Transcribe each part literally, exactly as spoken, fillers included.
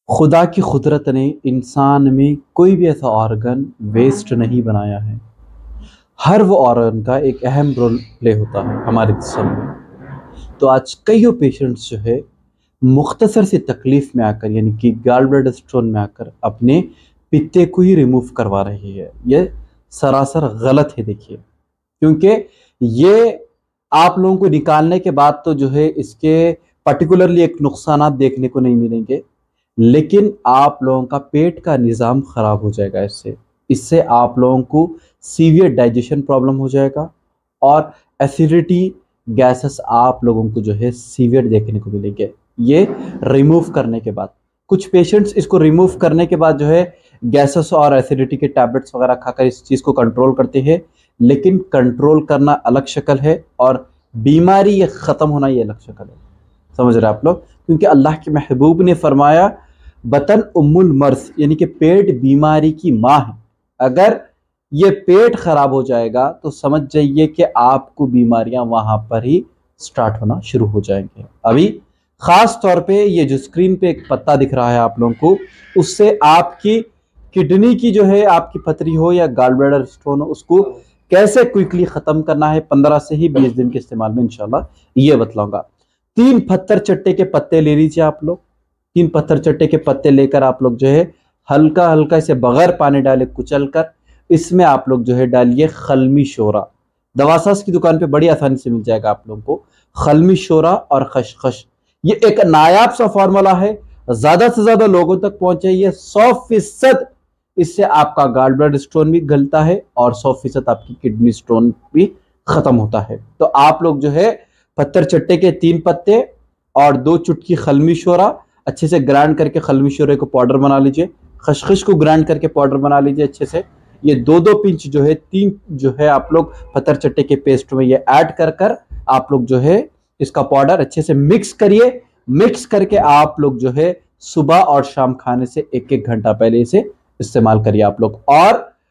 खुदा की कुदरत ने इंसान में कोई भी ऐसा ऑर्गन वेस्ट नहीं बनाया है। हर वो ऑर्गन का एक अहम रोल प्ले होता है हमारे जिस्म में। तो आज कईयों पेशेंट्स जो है मुख्तसर सी तकलीफ़ में आकर यानी कि गॉल ब्लैडर स्टोन में आकर अपने पित्ते को ही रिमूव करवा रही है। ये सरासर गलत है देखिए, क्योंकि ये आप लोगों को निकालने के बाद तो जो है इसके पर्टिकुलरली एक नुकसानात देखने को नहीं मिलेंगे, लेकिन आप लोगों का पेट का निज़ाम ख़राब हो जाएगा। इससे इससे आप लोगों को सीवियर डाइजेशन प्रॉब्लम हो जाएगा और एसिडिटी गैसेस आप लोगों को जो है सीवियर देखने को मिलेंगे ये रिमूव करने के बाद। कुछ पेशेंट्स इसको रिमूव करने के बाद जो है गैसेस और एसिडिटी के टैबलेट्स वगैरह खाकर इस चीज़ को कंट्रोल करते हैं, लेकिन कंट्रोल करना अलग शक्ल है और बीमारी ये ख़त्म होना ये अलग शक्ल है। समझ रहे आप लोग? क्योंकि अल्लाह के महबूब ने फरमाया बतन उम्मुल मर्स, यानी कि पेट बीमारी की माँ है। अगर ये पेट खराब हो जाएगा तो समझ जाइए कि आपको बीमारियां वहां पर ही स्टार्ट होना शुरू हो जाएंगे। अभी खास तौर पे ये जो स्क्रीन पे एक पत्ता दिख रहा है आप लोगों को, उससे आपकी किडनी की जो है आपकी पथरी हो या गॉल ब्लैडर स्टोन हो, उसको कैसे क्विकली खत्म करना है पंद्रह से ही बीस दिन के इस्तेमाल में इंशाल्लाह ये बतलाऊंगा। तीन पत्थर चट्टे के पत्ते ले लीजिए आप लोग। तीन पत्थर चट्टे के पत्ते लेकर आप लोग जो है हल्का हल्का इसे बगैर पानी डाले कुचल कर इसमें आप लोग जो है डालिए खलमी शोरा। दवासास की दुकान पे बड़ी आसानी से मिल जाएगा आप लोगों को खलमी शोरा और खशखश। ये एक नायाब सा फॉर्मूला है, ज्यादा से ज्यादा लोगों तक पहुंचे। ये सौ फीसद इससे आपका गॉल ब्लैडर स्टोन भी गलता है और सौ फीसद आपकी किडनी स्टोन भी खत्म होता है। तो आप लोग जो है पत्थर चट्टे के तीन पत्ते और दो चुटकी खलमी शोरा अच्छे से ग्राइंड करके खलमी शोरे को पाउडर बना लीजिए। खसखस को ग्राइंड करके पाउडर बना लीजिए अच्छे से। ये दो दो पिंच जो है तीन जो है आप लोग पत्थर चट्टे के पेस्ट में ये ऐड कर कर आप लोग जो है इसका पाउडर अच्छे से मिक्स करिए। मिक्स करके आप लोग जो है सुबह और शाम खाने से एक एक घंटा पहले इसे इस्तेमाल करिए आप लोग। और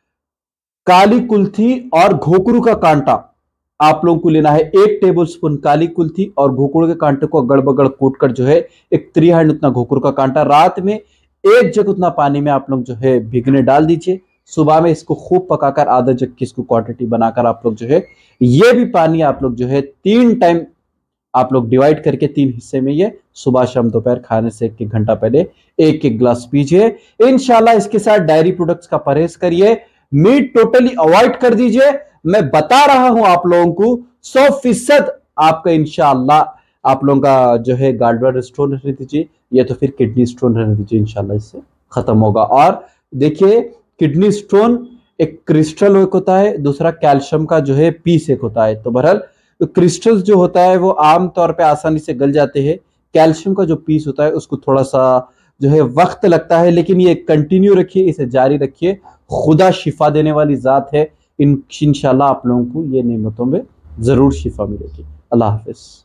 काली कुल्थी और घोकरू का कांटा आप लोगों को लेना है। एक टेबल स्पून काली कुल्थी और घोकरू के कांटे को अगड़ बगड़ कूट कर जो है एक थ्री हैंड उतना घोकरू का कांटा रात में एक जग उतना पानी में आप लोग जो है भिगने डाल दीजिए। सुबह में इसको खूब पकाकर आधा जग की इसको क्वांटिटी बनाकर आप लोग जो है ये भी पानी आप लोग जो है तीन टाइम आप लोग डिवाइड करके तीन हिस्से में ये सुबह शाम दोपहर खाने से एक एक घंटा पहले एक एक ग्लास पीजिए इंशाल्लाह। इसके साथ डायरी प्रोडक्ट्स का परहेज करिए, मीट टोटली अवॉइड कर दीजिए। मैं बता रहा हूं आप लोगों को सौ फीसद आपका इंशाल्लाह आप लोगों का जो है गॉल ब्लैडर स्टोन रहने दीजिए या तो फिर किडनी स्टोन रहने दीजिए, इंशाल्लाह इससे खत्म होगा। और देखिए किडनी स्टोन एक क्रिस्टल एक होता है, दूसरा कैल्शियम का जो है पीस एक होता है। तो बहरहाल तो क्रिस्टल्स जो होता है वो आम तौर पे आसानी से गल जाते हैं। कैल्शियम का जो पीस होता है उसको थोड़ा सा जो है वक्त लगता है, लेकिन ये कंटिन्यू रखिए, इसे जारी रखिए। खुदा शिफा देने वाली जात है। इन इंशाल्लाह आप लोगों को ये नेमतों में जरूर शिफा मिलेगी। अल्लाह हाफिज।